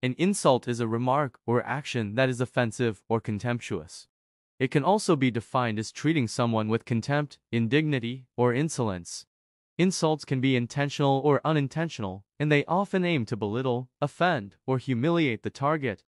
An insult is a remark or action that is offensive or contemptuous. It can also be defined as treating someone with contempt, indignity, or insolence. Insults can be intentional or unintentional, and they often aim to belittle, offend, or humiliate the target.